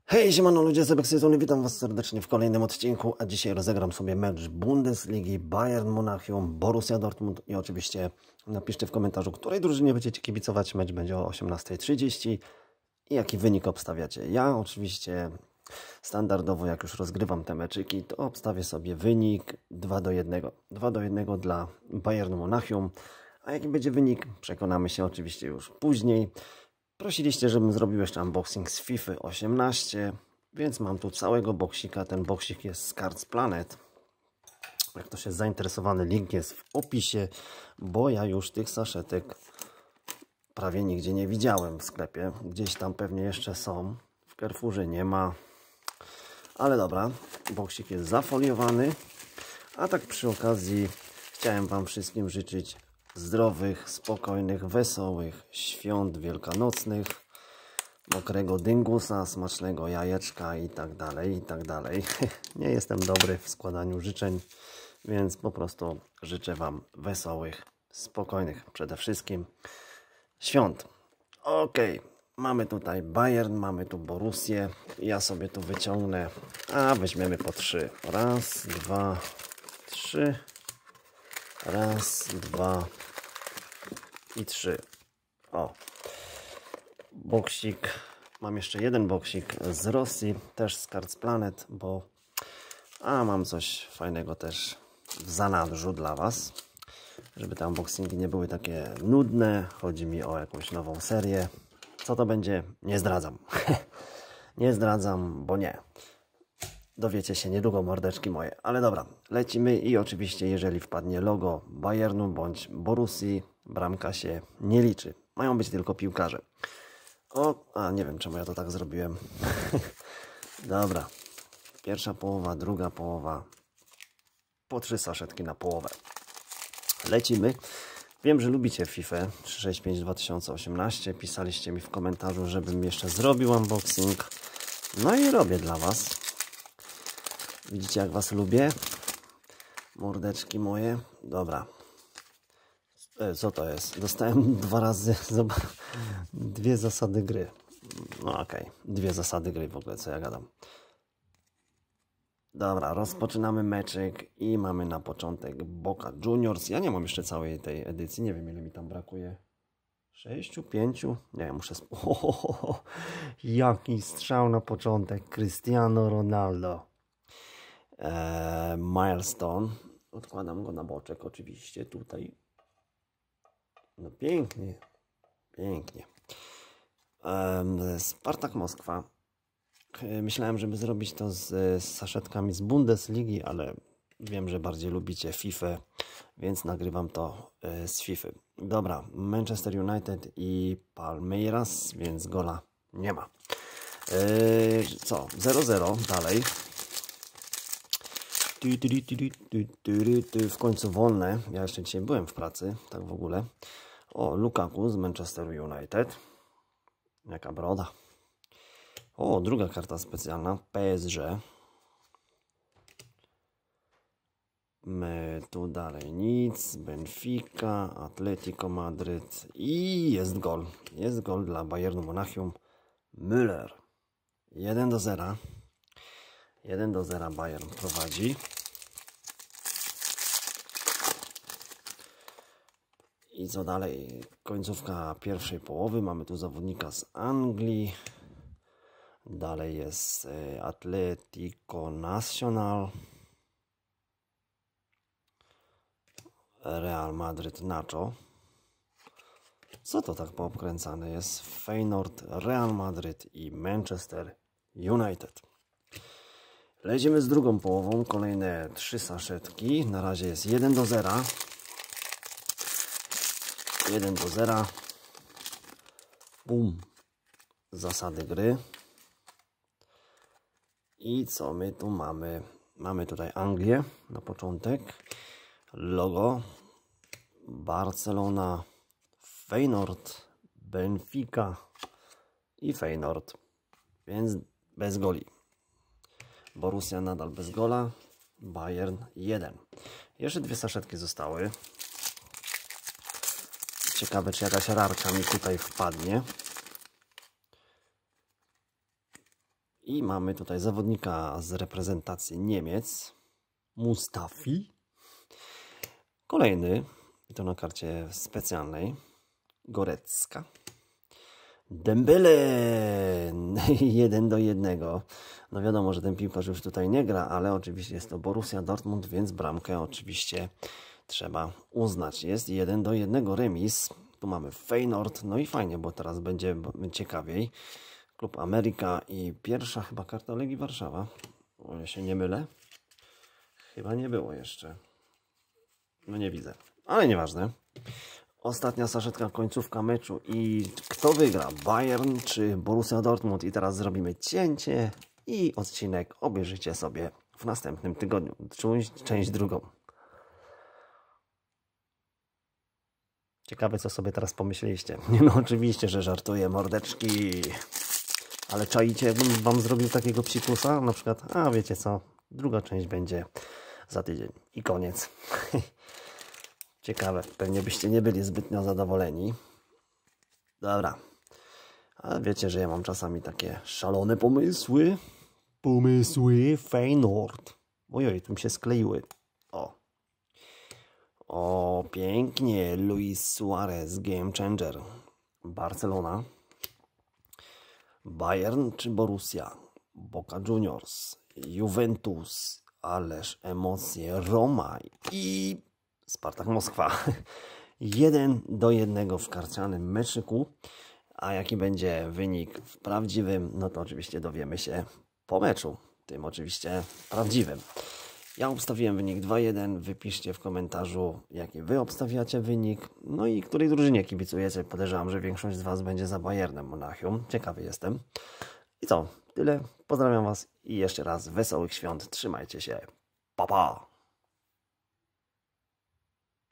Hej, siemano ludzie, Sebek z tej strony, witam was serdecznie w kolejnym odcinku, a dzisiaj rozegram sobie mecz Bundesligi, Bayern Monachium, Borussia Dortmund i oczywiście napiszcie w komentarzu, której drużynie będziecie kibicować. Mecz będzie o 18:30 i jaki wynik obstawiacie. Ja oczywiście standardowo, jak już rozgrywam te meczyki, to obstawię sobie wynik 2-1. 2-1 dla Bayernu Monachium, a jaki będzie wynik, przekonamy się oczywiście już później. Prosiliście, żebym zrobił jeszcze unboxing z FIFA 18, więc mam tu całego boksika. Ten boksik jest z Cards Planet. Jak ktoś jest zainteresowany, link jest w opisie, bo ja już tych saszetek prawie nigdzie nie widziałem w sklepie. Gdzieś tam pewnie jeszcze są. W Carrefourze nie ma. Ale dobra, boksik jest zafoliowany. A tak przy okazji chciałem wam wszystkim życzyć zdrowych, spokojnych, wesołych świąt wielkanocnych, mokrego dyngusa, smacznego jajeczka i tak dalej, i tak dalej. Nie jestem dobry w składaniu życzeń, więc po prostu życzę wam wesołych, spokojnych przede wszystkim świąt. Ok, mamy tutaj Bayern, mamy tu Borussię. Ja sobie tu wyciągnę, a weźmiemy po 3. Raz, dwa, 3. Raz, dwa i 3. O, boksik. Mam jeszcze jeden boksik z Rosji, też z Cards Planet, bo mam coś fajnego też w zanadrzu dla was, żeby te unboxingi nie były takie nudne. Chodzi mi o jakąś nową serię. Co to będzie? Nie zdradzam. Nie zdradzam, bo nie. Dowiecie się niedługo, mordeczki moje. Ale dobra, lecimy i oczywiście jeżeli wpadnie logo Bayernu bądź Borussii, bramka się nie liczy. Mają być tylko piłkarze. Nie wiem czemu ja to tak zrobiłem. Dobra. Pierwsza połowa, druga połowa. Po 3 saszetki na połowę. Lecimy. Wiem, że lubicie FIFA 365 2018. Pisaliście mi w komentarzu, żebym jeszcze zrobił unboxing. No i robię dla was. Widzicie, jak was lubię? Mordeczki moje. Dobra. Co to jest? Dostałem 2 razy. Zobacz. 2 zasady gry. No okej. 2 zasady gry w ogóle, co ja gadam. Dobra, rozpoczynamy meczyk i mamy na początek Boca Juniors. Ja nie mam jeszcze całej tej edycji. Nie wiem, ile mi tam brakuje. 6, 5? Nie, muszę... Jaki strzał na początek. Cristiano Ronaldo. Milestone. Odkładam go na boczek oczywiście tutaj. No pięknie. Pięknie. Spartak Moskwa. Myślałem, żeby zrobić to z saszetkami z Bundesligi, ale wiem, że bardziej lubicie FIFA, więc nagrywam to z FIFA. Dobra, Manchester United i Palmeiras, więc gola nie ma. Co? 0-0 dalej. W końcu wolne. Ja jeszcze dzisiaj byłem w pracy, tak w ogóle. O, Lukaku z Manchester United. Jaka broda. O, druga karta specjalna. PSG. My tu dalej nic. Benfica, Atletico Madryt i jest gol. Jest gol dla Bayernu Monachium. Müller. 1-0. 1-0 Bayern prowadzi. I co dalej? Końcówka pierwszej połowy. Mamy tu zawodnika z Anglii. Dalej jest Atletico Nacional. Real Madrid Nacho. Co to tak poobkręcane jest? Feyenoord, Real Madrid i Manchester United. Lecimy z drugą połową. Kolejne 3 saszetki. Na razie jest 1-0. 1-0. Bum. Zasady gry. I co my tu mamy? Mamy tutaj Anglię na początek. Logo. Barcelona. Feyenoord. Benfica. I Feyenoord. Więc bez goli. Borussia nadal bez gola. Bayern 1. Jeszcze 2 saszetki zostały. Ciekawe, czy jakaś rarka mi tutaj wpadnie. I mamy tutaj zawodnika z reprezentacji Niemiec, Mustafi. Kolejny, i to na karcie specjalnej, Gorecka. Dembele 1-1. No wiadomo, że ten piłkarz już tutaj nie gra, ale oczywiście jest to Borussia Dortmund, więc bramkę oczywiście trzeba uznać. Jest 1-1 remis. Tu mamy Feyenoord, no i fajnie, bo teraz będzie ciekawiej. Klub Ameryka i pierwsza chyba karta Legii Warszawa. O, ja się nie mylę. Chyba nie było jeszcze. No nie widzę, ale nieważne. Ostatnia saszetka, końcówka meczu i kto wygra? Bayern czy Borussia Dortmund? I teraz zrobimy cięcie i odcinek obejrzycie sobie w następnym tygodniu. Część drugą. Ciekawe, co sobie teraz pomyśleliście. Nie, no oczywiście, że żartuję, mordeczki. Ale czaicie, jakbym wam zrobił takiego psikusa? Na przykład, a wiecie co, druga część będzie za tydzień i koniec. Ciekawe, pewnie byście nie byli zbytnio zadowoleni. Dobra, ale wiecie, że ja mam czasami takie szalone pomysły. Feyenoord. Ojoj, tu mi się skleiły. O, pięknie. Luis Suarez, game changer. Barcelona. Bayern czy Borussia? Boca Juniors. Juventus. Ależ emocje. Roma i Spartak Moskwa. 1-1 w karcianym meczyku. A jaki będzie wynik w prawdziwym? No to oczywiście dowiemy się po meczu. Tym oczywiście prawdziwym. Ja obstawiłem wynik 2-1. Wypiszcie w komentarzu, jaki wy obstawiacie wynik. No i której drużynie kibicujecie. Podejrzewam, że większość z was będzie za Bayernem Monachium. Ciekawy jestem. I co? Tyle. Pozdrawiam was i jeszcze raz wesołych świąt. Trzymajcie się. Pa, pa!